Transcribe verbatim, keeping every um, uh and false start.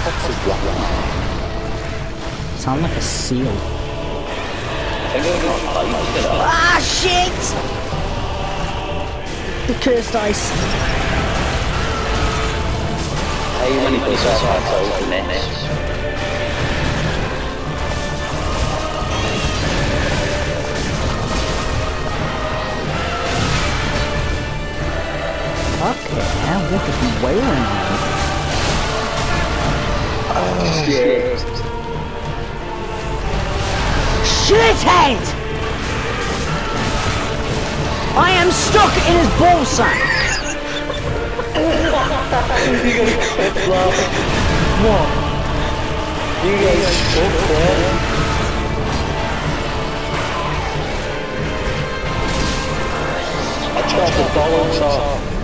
Sound like a seal. Ah, shit! The cursed ice. Hey, when he goes out, I open it. Okay, now what is he wailing on? Oh, shit. Shithead! I am stuck in his ballsack! You got a clip, love. What? You guys so bad. I tried to follow up.